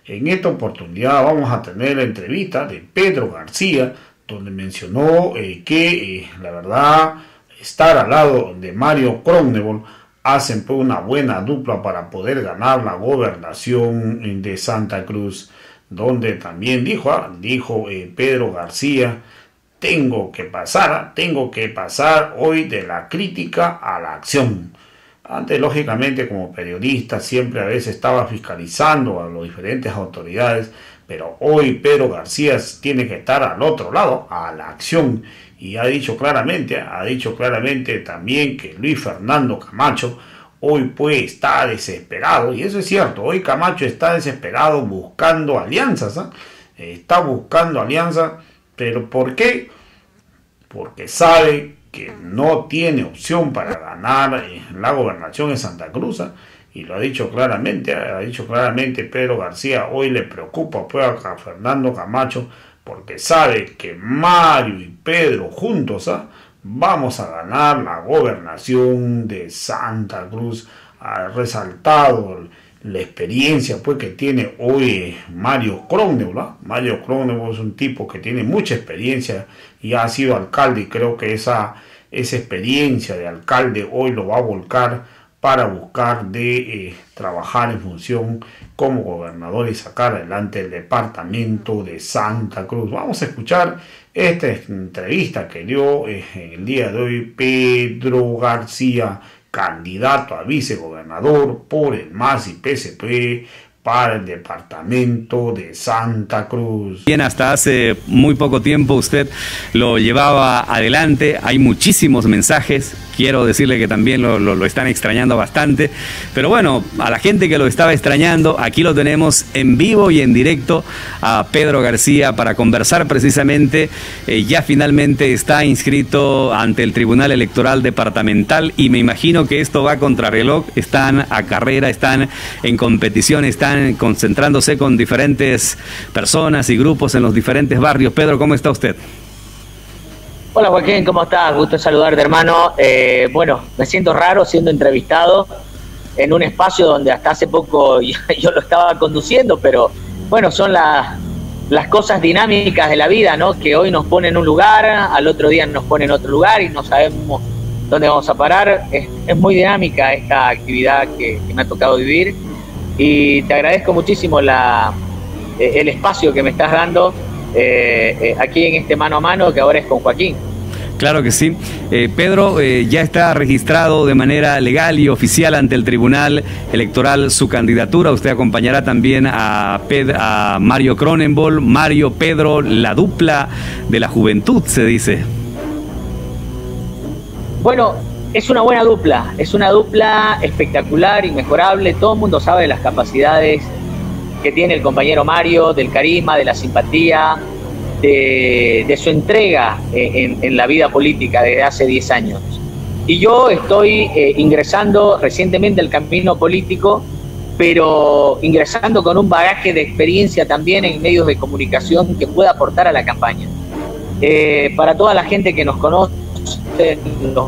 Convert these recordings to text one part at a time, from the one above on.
En esta oportunidad vamos a tener la entrevista de Pedro García, donde mencionó que la verdad estar al lado de Mario Cronenberg hacen pues una buena dupla para poder ganar la gobernación de Santa Cruz, donde también dijo Pedro García: tengo que pasar hoy de la crítica a la acción. Antes, lógicamente, como periodista, siempre a veces estaba fiscalizando a las diferentes autoridades, pero hoy Pedro García tiene que estar al otro lado, a la acción. Y ha dicho claramente también que Luis Fernando Camacho hoy pues está desesperado, y eso es cierto. Hoy Camacho está desesperado buscando alianzas, está buscando alianzas, pero ¿por qué? Porque sabe que no tiene opción para ganar la gobernación en Santa Cruz, y lo ha dicho claramente Pedro García. Hoy le preocupa pues a Fernando Camacho, porque sabe que Mario y Pedro juntos vamos a ganar la gobernación de Santa Cruz. Ha resaltado la experiencia pues que tiene hoy Mario Cronenberg. Mario Cronenberg es un tipo que tiene mucha experiencia y ha sido alcalde, y creo que esa experiencia de alcalde hoy lo va a volcar para buscar de trabajar en función como gobernador y sacar adelante el departamento de Santa Cruz. Vamos a escuchar esta entrevista que dio el día de hoy Pedro García, candidato a vicegobernador por el MAS y PSP para el departamento de Santa Cruz. Bien, hasta hace muy poco tiempo usted lo llevaba adelante. Hay muchísimos mensajes. Quiero decirle que también lo están extrañando bastante. Pero bueno, a la gente que lo estaba extrañando, aquí lo tenemos en vivo y en directo a Pedro García para conversar precisamente. Ya finalmente está inscrito ante el Tribunal Electoral Departamental, y me imagino que esto va contra reloj. Están a carrera, están en competición, están concentrándose con diferentes personas y grupos en los diferentes barrios. Pedro, ¿cómo está usted? Hola Joaquín, ¿cómo estás? Gusto saludarte, hermano. Bueno, me siento raro siendo entrevistado en un espacio donde hasta hace poco yo lo estaba conduciendo, pero bueno, son las cosas dinámicas de la vida, ¿no? Que hoy nos ponen en un lugar, al otro día nos ponen en otro lugar y no sabemos dónde vamos a parar. Es muy dinámica esta actividad que me ha tocado vivir, y te agradezco muchísimo el espacio que me estás dando aquí en este mano a mano que ahora es con Joaquín. Claro que sí. Pedro, ya está registrado de manera legal y oficial ante el Tribunal Electoral su candidatura. Usted acompañará también a Mario Cronenberg. Mario, Pedro, la dupla de la juventud, se dice. Bueno, es una buena dupla, es una dupla espectacular, inmejorable. Todo el mundo sabe de las capacidades que tiene el compañero Mario, del carisma, de la simpatía, de su entrega en la vida política desde hace 10 años. Y yo estoy ingresando recientemente al camino político, pero ingresando con un bagaje de experiencia también en medios de comunicación que pueda aportar a la campaña. Para toda la gente que nos conoce, los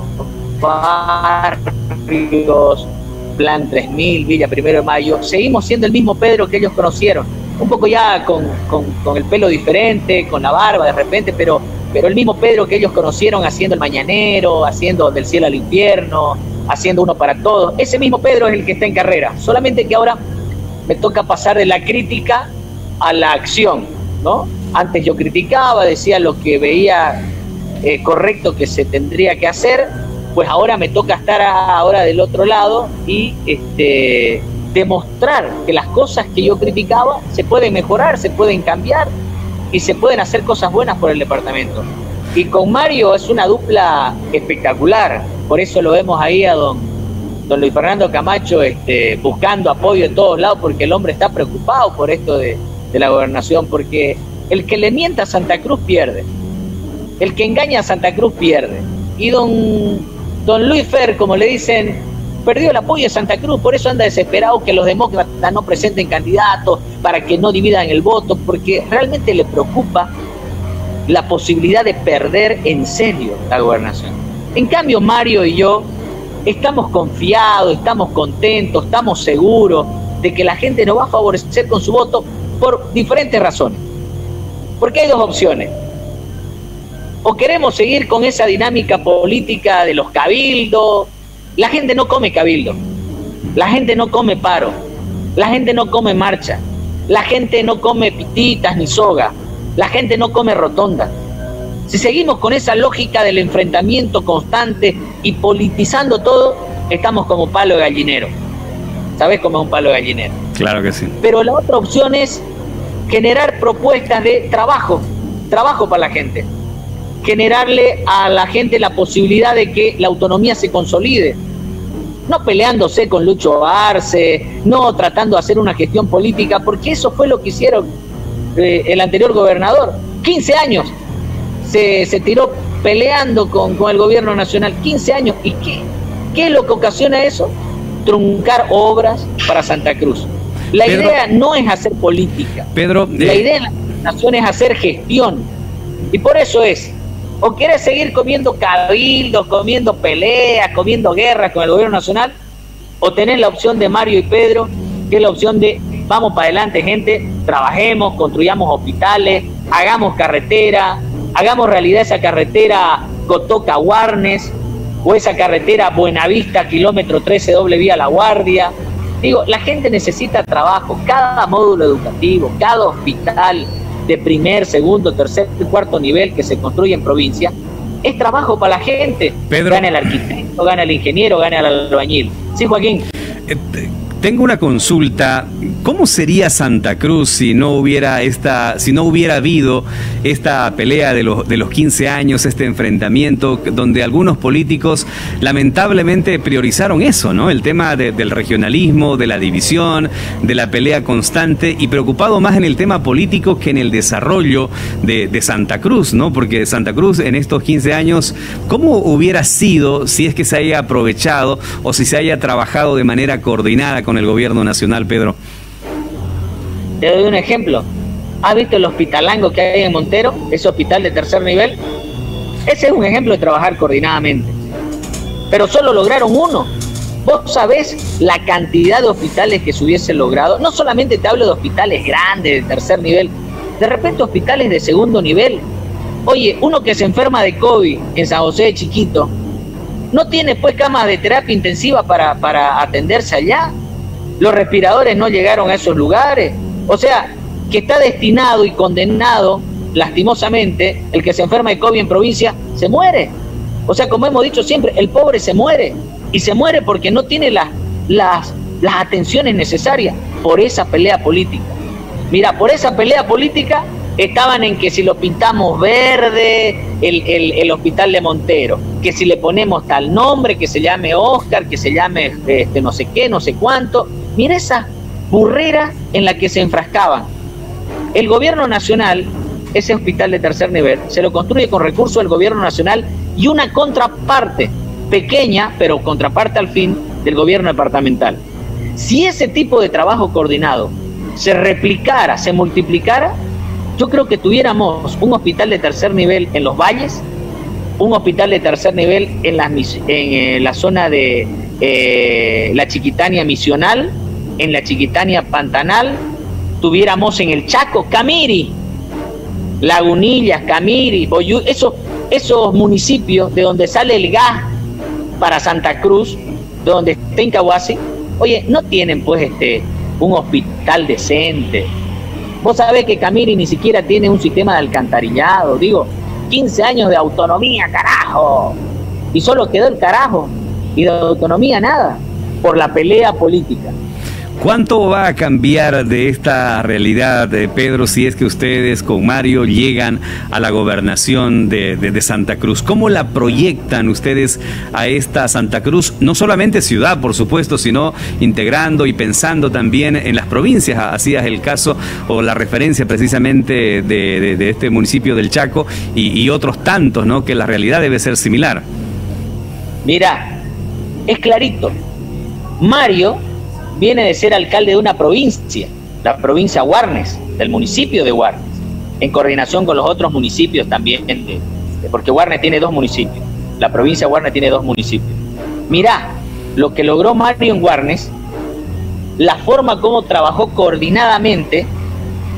barrios, Plan 3000, Villa Primero de Mayo, seguimos siendo el mismo Pedro que ellos conocieron, un poco ya con el pelo diferente, con la barba de repente, pero el mismo Pedro que ellos conocieron haciendo el mañanero, haciendo Del Cielo al Infierno, haciendo Uno para Todos. Ese mismo Pedro es el que está en carrera, solamente que ahora me toca pasar de la crítica a la acción, ¿no? Antes yo criticaba, decía lo que veía correcto que se tendría que hacer, pues ahora me toca estar ahora del otro lado y demostrar que las cosas que yo criticaba se pueden mejorar, se pueden cambiar y se pueden hacer cosas buenas por el departamento. Y con Mario es una dupla espectacular, por eso lo vemos ahí a don Luis Fernando Camacho buscando apoyo en todos lados, porque el hombre está preocupado por esto de la gobernación, porque el que le mienta a Santa Cruz pierde, el que engaña a Santa Cruz pierde, y don Luis Fer, como le dicen, perdió el apoyo de Santa Cruz, por eso anda desesperado que los demócratas no presenten candidatos, para que no dividan el voto, porque realmente le preocupa la posibilidad de perder en serio la gobernación. En cambio, Mario y yo estamos confiados, estamos contentos, estamos seguros de que la gente nos va a favorecer con su voto, por diferentes razones. Porque hay dos opciones. O queremos seguir con esa dinámica política de los cabildos. La gente no come cabildo, la gente no come paro, la gente no come marcha, la gente no come pititas ni soga, la gente no come rotonda. Si seguimos con esa lógica del enfrentamiento constante y politizando todo, estamos como palo de gallinero. ¿Sabés cómo es un palo de gallinero? Claro que sí. Pero la otra opción es generar propuestas de trabajo para la gente. Generarle a la gente la posibilidad de que la autonomía se consolide. No peleándose con Lucho Arce, no tratando de hacer una gestión política, porque eso fue lo que hicieron el anterior gobernador. 15 años se tiró peleando con el gobierno nacional. 15 años. ¿Y qué es lo que ocasiona eso? Truncar obras para Santa Cruz. La idea no es hacer política. Pedro, la idea de la nación es hacer gestión. Y por eso es, o quieres seguir comiendo cabildos, comiendo peleas, comiendo guerras con el gobierno nacional, o tenés la opción de Mario y Pedro, que es la opción de vamos para adelante, gente, trabajemos, construyamos hospitales, hagamos carretera, hagamos realidad esa carretera Cotoca-Warnes, o esa carretera Buenavista, kilómetro 13, doble vía La Guardia. Digo, la gente necesita trabajo, cada módulo educativo, cada hospital de primer, segundo, tercer y cuarto nivel que se construye en provincia, es trabajo para la gente. Pedro, gana el arquitecto, gana el ingeniero, gana el albañil. Sí, Joaquín. Tengo una consulta. ¿Cómo sería Santa Cruz si no hubiera habido esta pelea de los 15 años, este enfrentamiento, donde algunos políticos lamentablemente priorizaron eso, ¿no? El tema del regionalismo, de la división, de la pelea constante, y preocupado más en el tema político que en el desarrollo de Santa Cruz, ¿no? Porque Santa Cruz en estos 15 años, ¿cómo hubiera sido si es que se haya aprovechado o si se haya trabajado de manera coordinada con el gobierno nacional, Pedro? Te doy un ejemplo. ¿Has visto el hospitalango que hay en Montero? Ese hospital de tercer nivel. Ese es un ejemplo de trabajar coordinadamente. Pero solo lograron uno. ¿Vos sabés la cantidad de hospitales que se hubiesen logrado? No solamente te hablo de hospitales grandes, de tercer nivel, de repente hospitales de segundo nivel. Oye, uno que se enferma de COVID en San José de Chiquito, no tiene pues camas de terapia intensiva para atenderse allá. Los respiradores no llegaron a esos lugares. O sea, que está destinado y condenado, lastimosamente, el que se enferma de COVID en provincia, se muere. O sea, como hemos dicho siempre, el pobre se muere. Y se muere porque no tiene las atenciones necesarias por esa pelea política. Mira, por esa pelea política estaban en que si lo pintamos verde, el hospital de Montero, que si le ponemos tal nombre, que se llame Oscar, que se llame no sé qué, no sé cuánto. Mira esa burrera en la que se enfrascaban. El gobierno nacional, ese hospital de tercer nivel, se lo construye con recursos del gobierno nacional y una contraparte, pequeña, pero contraparte al fin, del gobierno departamental. Si ese tipo de trabajo coordinado se replicara, se multiplicara, yo creo que tuviéramos un hospital de tercer nivel en los valles, un hospital de tercer nivel en la zona de la Chiquitania Misional, en la Chiquitania Pantanal, tuviéramos en el Chaco, Camiri, Lagunillas, Camiri, Boyú, esos municipios de donde sale el gas para Santa Cruz, de donde está Incahuasi, oye, no tienen pues un hospital decente. Vos sabés que Camiri ni siquiera tiene un sistema de alcantarillado, digo, 15 años de autonomía, carajo, y solo quedó el carajo, y de autonomía nada, por la pelea política. ¿Cuánto va a cambiar de esta realidad, Pedro, si es que ustedes con Mario llegan a la gobernación de Santa Cruz? ¿Cómo la proyectan ustedes a esta Santa Cruz? No solamente ciudad, por supuesto, sino integrando y pensando también en las provincias. Hacías el caso o la referencia precisamente de este municipio del Chaco y otros tantos, ¿no? Que la realidad debe ser similar. Mira, es clarito. Mario viene de ser alcalde de una provincia, la provincia Warnes, del municipio de Warnes, en coordinación con los otros municipios también, porque Warnes tiene 2 municipios, la provincia de Warnes tiene 2 municipios. Mirá, lo que logró Mario en Warnes, la forma como trabajó coordinadamente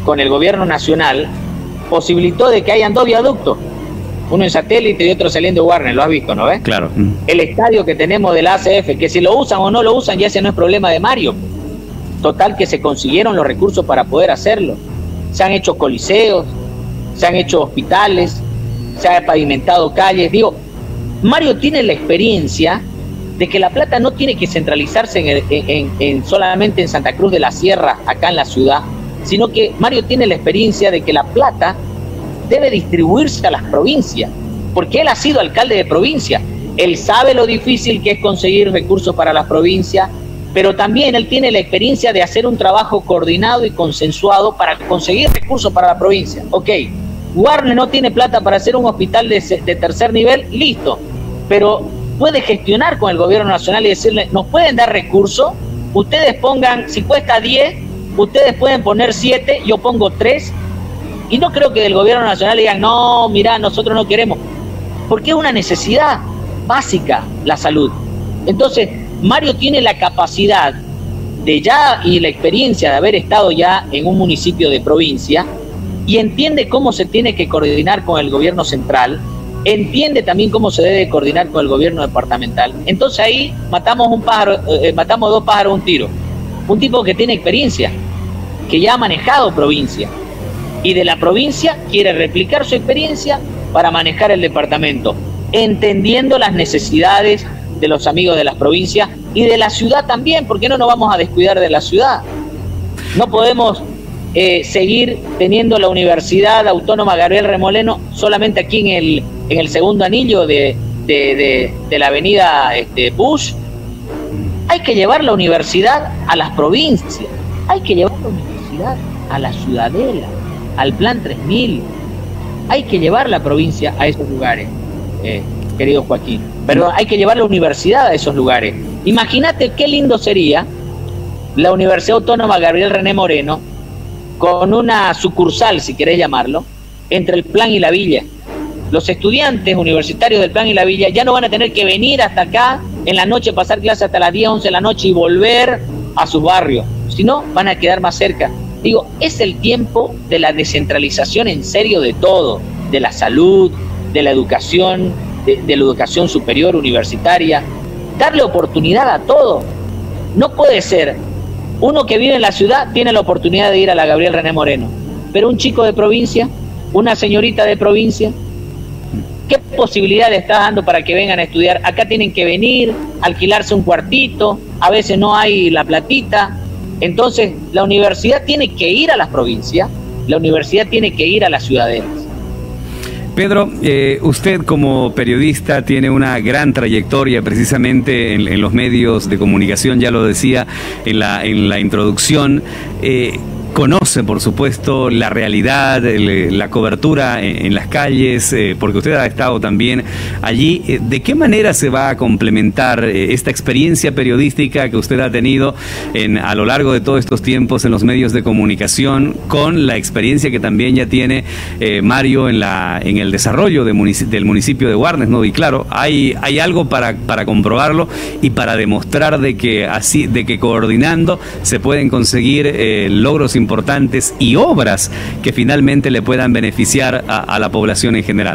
con el gobierno nacional, posibilitó de que hayan 2 viaductos, uno en Satélite y otro saliendo de Warner, lo has visto, ¿no ves? Claro. El estadio que tenemos de la ACF, que si lo usan o no lo usan, ya ese no es problema de Mario. Total que se consiguieron los recursos para poder hacerlo. Se han hecho coliseos, se han hecho hospitales, se han pavimentado calles. Digo, Mario tiene la experiencia de que la plata no tiene que centralizarse solamente en Santa Cruz de la Sierra, acá en la ciudad, sino que Mario tiene la experiencia de que la plata debe distribuirse a las provincias, porque él ha sido alcalde de provincia. Él sabe lo difícil que es conseguir recursos para las provincias, pero también él tiene la experiencia de hacer un trabajo coordinado y consensuado para conseguir recursos para la provincia. Ok, Warner no tiene plata para hacer un hospital de tercer nivel, listo, pero puede gestionar con el gobierno nacional y decirle, nos pueden dar recursos, ustedes pongan, si cuesta 10, ustedes pueden poner 7, yo pongo 3, y no creo que del gobierno nacional digan, no, mirá, nosotros no queremos, porque es una necesidad básica la salud. Entonces, Mario tiene la capacidad de ya y la experiencia de haber estado ya en un municipio de provincia y entiende cómo se tiene que coordinar con el gobierno central, entiende también cómo se debe coordinar con el gobierno departamental. Entonces ahí matamos 2 pájaros de un tiro. Un tipo que tiene experiencia, que ya ha manejado provincia, y de la provincia quiere replicar su experiencia para manejar el departamento, entendiendo las necesidades de los amigos de las provincias y de la ciudad también, porque no nos vamos a descuidar de la ciudad. No podemos seguir teniendo la Universidad Autónoma Gabriel Remoleno solamente aquí en el segundo anillo de la avenida Bush. Hay que llevar la universidad a las provincias, hay que llevar la universidad a la Ciudadela, al Plan 3000, hay que llevar la provincia a esos lugares, querido Joaquín. Perdón, hay que llevar la universidad a esos lugares. Imagínate qué lindo sería la Universidad Autónoma Gabriel René Moreno con una sucursal, si querés llamarlo, entre el Plan y la Villa. Los estudiantes universitarios del Plan y la Villa ya no van a tener que venir hasta acá en la noche, pasar clases hasta las 10, 11 de la noche y volver a sus barrios, sino van a quedar más cerca. Digo, es el tiempo de la descentralización en serio de todo, de la salud, de la educación, de la educación superior universitaria, darle oportunidad a todo. No puede ser, uno que vive en la ciudad tiene la oportunidad de ir a la Gabriel René Moreno, pero un chico de provincia, una señorita de provincia, ¿qué posibilidad le está dando para que vengan a estudiar? Acá tienen que venir, alquilarse un cuartito, a veces no hay la platita. Entonces, la universidad tiene que ir a las provincias, la universidad tiene que ir a las ciudadelas. Pedro, usted como periodista tiene una gran trayectoria precisamente en los medios de comunicación, ya lo decía en la introducción. Conoce, por supuesto, la realidad, la cobertura en las calles, porque usted ha estado también allí. ¿De qué manera se va a complementar esta experiencia periodística que usted ha tenido a lo largo de todos estos tiempos en los medios de comunicación con la experiencia que también ya tiene Mario en el desarrollo del municipio de Warnes, ¿no? Y claro, hay algo para comprobarlo y para demostrar de que coordinando se pueden conseguir logros importantes y obras que finalmente le puedan beneficiar a la población en general.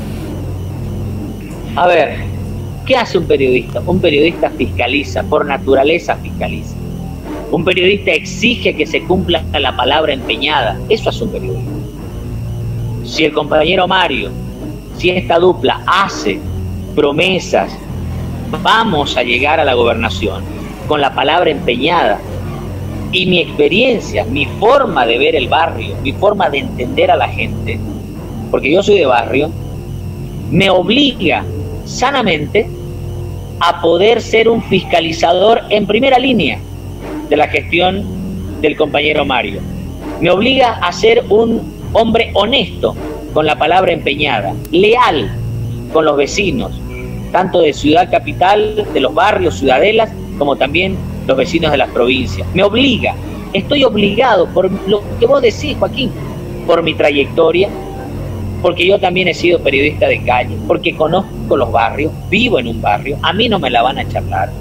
A ver, ¿qué hace un periodista? Un periodista fiscaliza, por naturaleza fiscaliza. Un periodista exige que se cumpla la palabra empeñada. Eso hace un periodista. Si el compañero Mario, si esta dupla hace promesas, vamos a llegar a la gobernación con la palabra empeñada. Y mi experiencia, mi forma de ver el barrio, mi forma de entender a la gente, porque yo soy de barrio, me obliga sanamente a poder ser un fiscalizador en primera línea de la gestión del compañero Mario. Me obliga a ser un hombre honesto con la palabra empeñada, leal con los vecinos, tanto de Ciudad Capital, de los barrios, ciudadelas, como también los vecinos de las provincias. Me obliga, estoy obligado por lo que vos decís, Joaquín, por mi trayectoria, porque yo también he sido periodista de calle, porque conozco los barrios, vivo en un barrio, a mí no me la van a charlar.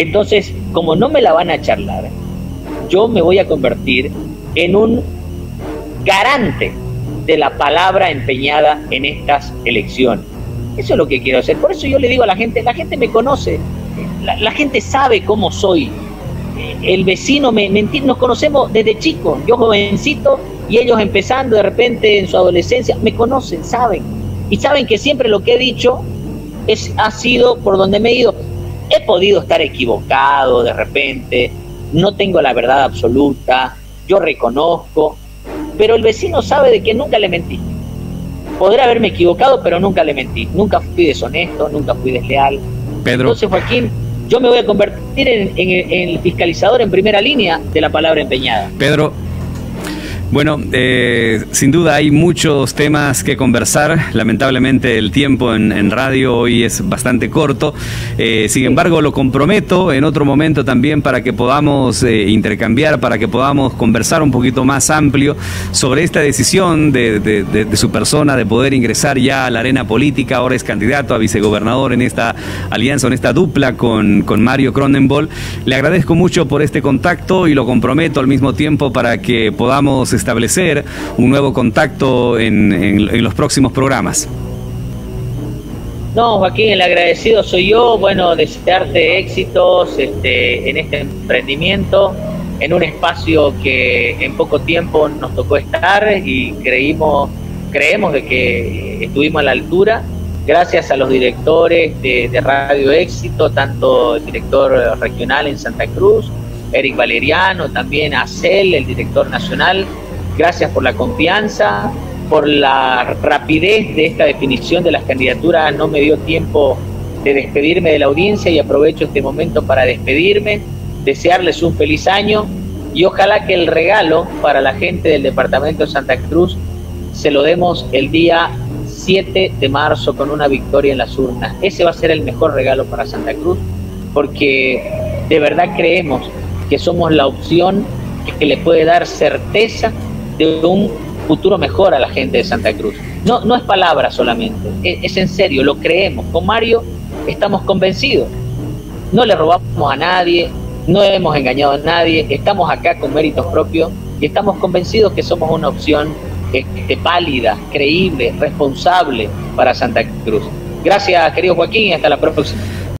Entonces, como no me la van a charlar, yo me voy a convertir en un garante de la palabra empeñada en estas elecciones. Eso es lo que quiero hacer. Por eso yo le digo a la gente me conoce, la gente sabe cómo soy. El vecino, nos conocemos desde chicos, yo jovencito y ellos empezando de repente en su adolescencia, me conocen, saben. Y saben que siempre lo que he dicho ha sido por donde me he ido. He podido estar equivocado de repente, no tengo la verdad absoluta, yo reconozco, pero el vecino sabe de que nunca le mentí. Podré haberme equivocado, pero nunca le mentí. Nunca fui deshonesto, nunca fui desleal. Pedro. Entonces, Joaquín, yo me voy a convertir en el fiscalizador en primera línea de la palabra empeñada. Pedro, bueno, sin duda hay muchos temas que conversar. Lamentablemente el tiempo en radio hoy es bastante corto. Sin embargo, lo comprometo en otro momento también para que podamos intercambiar, para que podamos conversar un poquito más amplio sobre esta decisión de su persona de poder ingresar ya a la arena política. Ahora es candidato a vicegobernador en esta alianza, en esta dupla con Mario Cronenbol. Le agradezco mucho por este contacto y lo comprometo al mismo tiempo para que podamos establecer un nuevo contacto en los próximos programas. No, Joaquín, el agradecido soy yo. Bueno, desearte éxitos en este emprendimiento, en un espacio que en poco tiempo nos tocó estar y creemos de que estuvimos a la altura. Gracias a los directores de Radio Éxito, tanto el director regional en Santa Cruz, Eric Valeriano, también a Cel, el director nacional. Gracias por la confianza, por la rapidez de esta definición de las candidaturas. No me dio tiempo de despedirme de la audiencia y aprovecho este momento para despedirme, desearles un feliz año y ojalá que el regalo para la gente del departamento de Santa Cruz se lo demos el día 7 de marzo con una victoria en las urnas. Ese va a ser el mejor regalo para Santa Cruz, porque de verdad creemos que somos la opción que le puede dar certeza de un futuro mejor a la gente de Santa Cruz. No es palabra solamente, es en serio, lo creemos. Con Mario estamos convencidos. No le robamos a nadie, no hemos engañado a nadie, estamos acá con méritos propios y estamos convencidos que somos una opción válida, creíble, responsable para Santa Cruz. Gracias, querido Joaquín, y hasta la próxima.